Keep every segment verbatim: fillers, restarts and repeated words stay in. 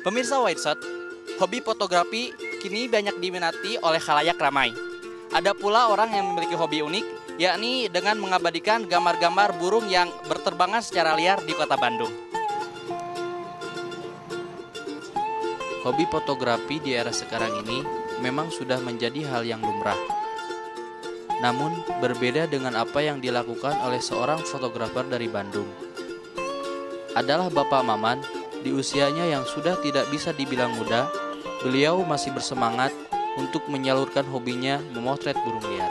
Pemirsa Wideshot, hobi fotografi kini banyak diminati oleh khalayak ramai. Ada pula orang yang memiliki hobi unik, yakni dengan mengabadikan gambar-gambar burung yang berterbangan secara liar di kota Bandung. Hobi fotografi di era sekarang ini memang sudah menjadi hal yang lumrah. Namun, berbeda dengan apa yang dilakukan oleh seorang fotografer dari Bandung. Adalah Bapak Maman, di usianya yang sudah tidak bisa dibilang muda, beliau masih bersemangat untuk menyalurkan hobinya memotret burung liar.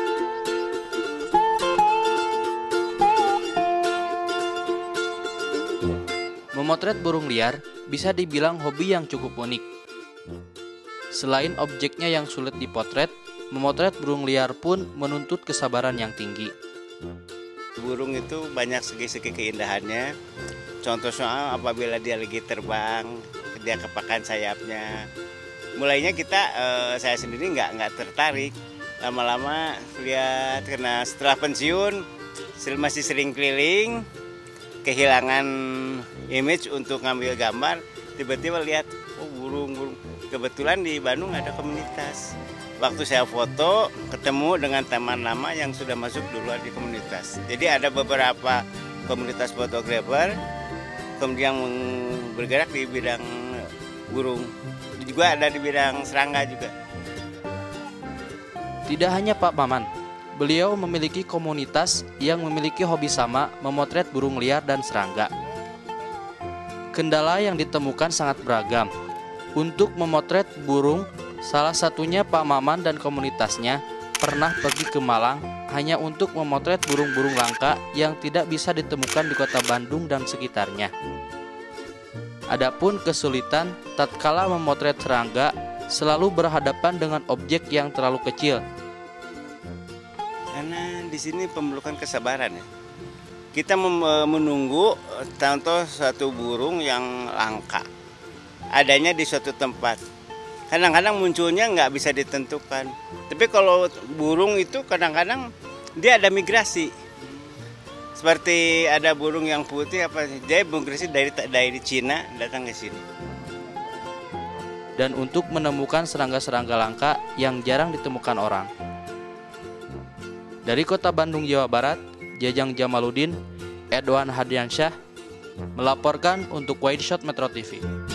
Memotret burung liar bisa dibilang hobi yang cukup unik. Selain objeknya yang sulit dipotret, memotret burung liar pun menuntut kesabaran yang tinggi. Burung itu banyak segi-segi keindahannya. Contoh soal apabila dia lagi terbang, dia kepakan sayapnya. Mulainya kita, eh, saya sendiri nggak nggak tertarik. Lama-lama lihat, karena setelah pensiun masih sering keliling, kehilangan image untuk ngambil gambar. Tiba-tiba lihat, oh burung, burung. Kebetulan di Bandung ada komunitas. Waktu saya foto, ketemu dengan teman lama yang sudah masuk duluan di komunitas. Jadi ada beberapa komunitas fotografer, kemudian bergerak di bidang burung. Juga ada di bidang serangga juga. Tidak hanya Pak Maman, beliau memiliki komunitas yang memiliki hobi sama memotret burung liar dan serangga. Kendala yang ditemukan sangat beragam. Untuk memotret burung, salah satunya Pak Maman dan komunitasnya pernah pergi ke Malang hanya untuk memotret burung-burung langka yang tidak bisa ditemukan di kota Bandung dan sekitarnya. Adapun kesulitan tatkala memotret serangga selalu berhadapan dengan objek yang terlalu kecil. Karena di sini memerlukan kesabaran ya. Kita menunggu contoh satu burung yang langka adanya di suatu tempat. Kadang-kadang munculnya nggak bisa ditentukan. Tapi kalau burung itu kadang-kadang dia ada migrasi. Seperti ada burung yang putih apa, dia migrasi dari dari Cina datang ke sini. Dan untuk menemukan serangga-serangga langka yang jarang ditemukan orang. Dari kota Bandung, Jawa Barat, Jajang Jamaludin, Edwan Hadiansyah melaporkan untuk Wideshot Metro T V.